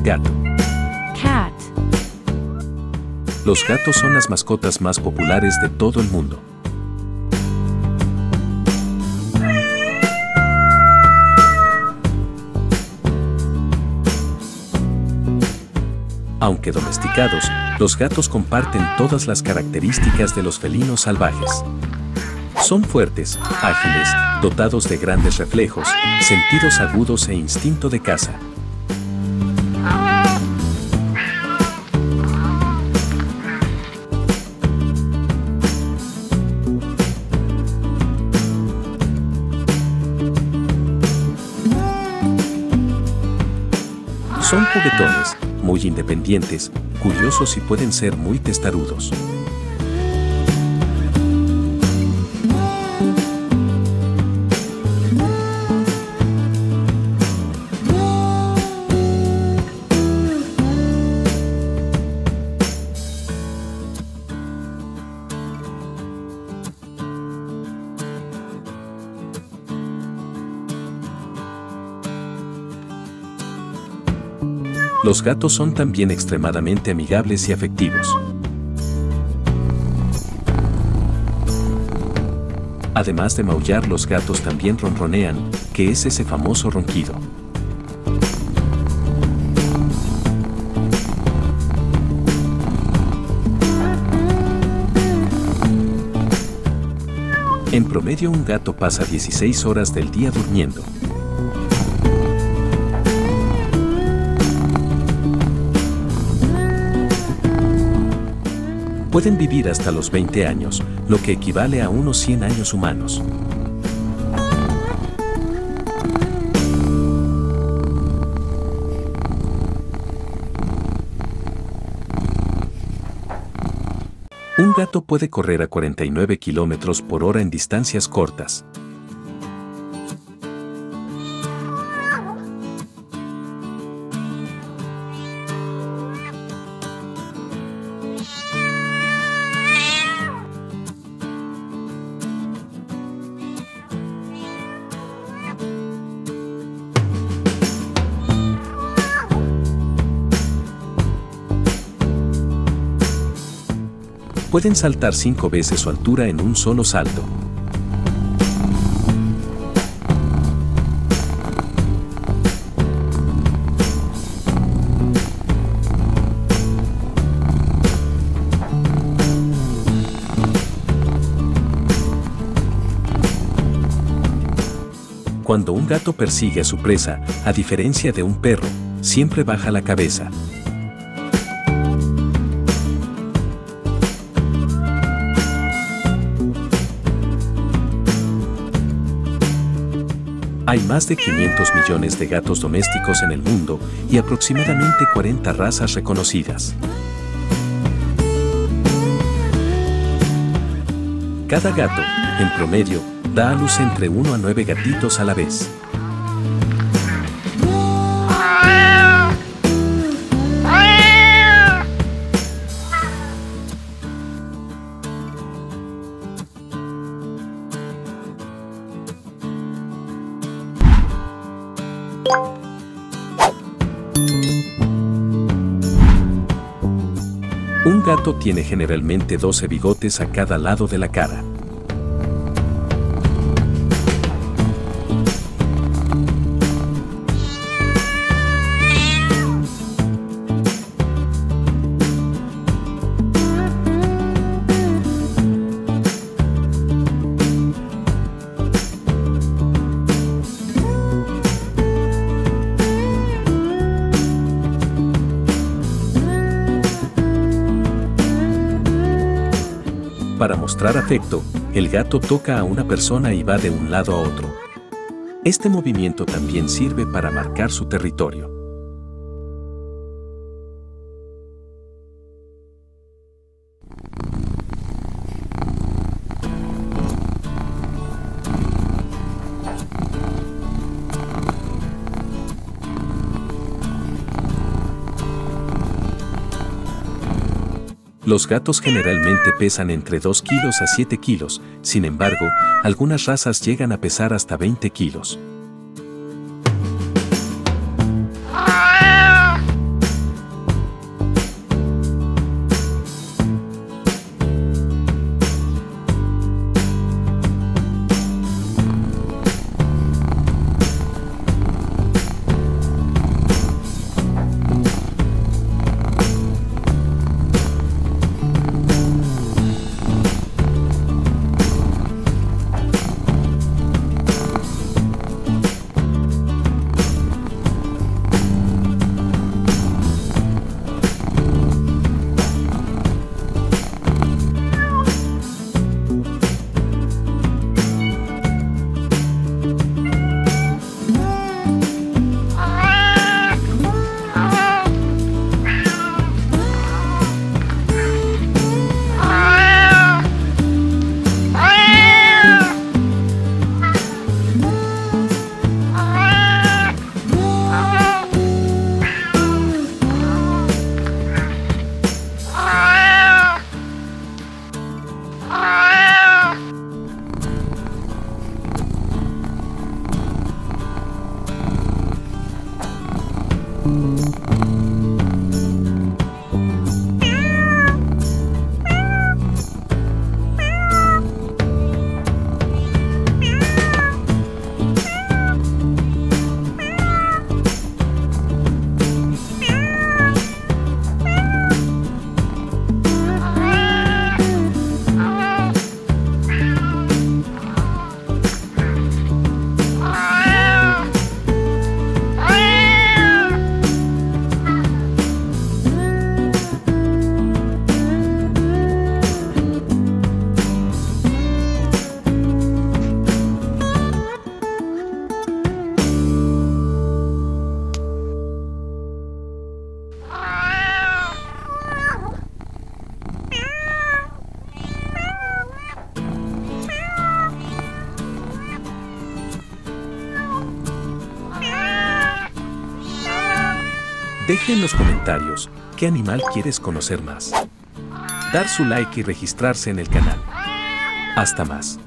gato. Cat. Los gatos son las mascotas más populares de todo el mundo. Aunque domesticados, los gatos comparten todas las características de los felinos salvajes. Son fuertes, ágiles, dotados de grandes reflejos, sentidos agudos e instinto de caza. Son juguetones, muy independientes, curiosos y pueden ser muy testarudos. Los gatos son también extremadamente amigables y afectivos. Además de maullar, los gatos también ronronean, que es ese famoso ronquido. En promedio, un gato pasa 16 horas del día durmiendo. Pueden vivir hasta los 20 años, lo que equivale a unos 100 años humanos. Un gato puede correr a 49 kilómetros por hora en distancias cortas. Pueden saltar 5 veces su altura en un solo salto. Cuando un gato persigue a su presa, a diferencia de un perro, siempre baja la cabeza. Hay más de 500 millones de gatos domésticos en el mundo y aproximadamente 40 razas reconocidas. Cada gato, en promedio, da a luz entre 1 a 9 gatitos a la vez. Un gato tiene generalmente 12 bigotes a cada lado de la cara. Para mostrar afecto, el gato toca a una persona y va de un lado a otro. Este movimiento también sirve para marcar su territorio. Los gatos generalmente pesan entre 2 kilos a 7 kilos, sin embargo, algunas razas llegan a pesar hasta 20 kilos. Deje en los comentarios qué animal quieres conocer más. Dar su like y registrarse en el canal. Hasta más.